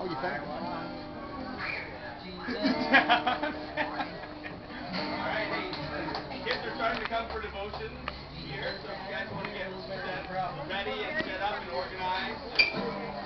Oh, you found one. Alright, hey, kids are starting to come for devotions here, so if you guys want to get ready and set up and organized.